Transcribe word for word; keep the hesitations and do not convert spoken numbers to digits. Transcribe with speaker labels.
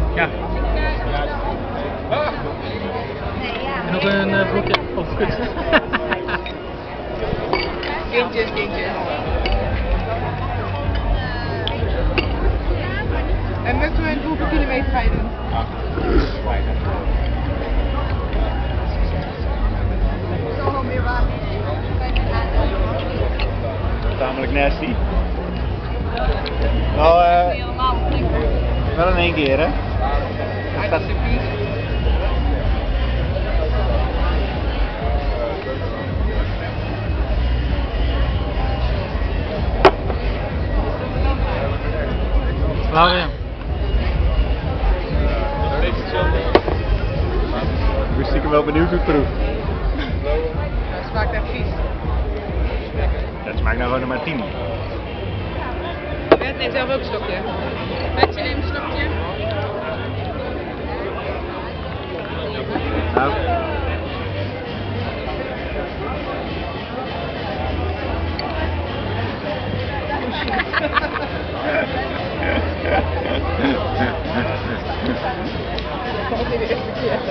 Speaker 1: Ja. En nog een uh, broekje. Oh, kut.
Speaker 2: Kindjes, kindjes. En moeten we hoeveel kilometer ga je doen?
Speaker 3: Tamelijk nasty. Nou, uh, wel in één keer, hè?
Speaker 2: Hij is de vies.
Speaker 1: Laura.
Speaker 3: Ik ben stiekem wel benieuwd hoe het proeft.
Speaker 2: Dat smaakt echt vies.
Speaker 3: Het smaakt nou gewoon naar martini.
Speaker 2: Bert neemt zelf ook een slokje. Betje neemt een slokje.
Speaker 3: Nou.
Speaker 2: Dat is de eerste keer.